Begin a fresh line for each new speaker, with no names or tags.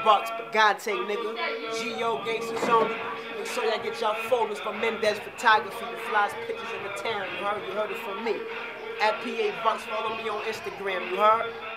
bucks, but God take, nigga. G.O. gangsters only. Make sure y'all get y'all folders from Mendez Photography, the flyest pictures in the town. You heard it from me. At PA Bucks, follow me on Instagram, you heard?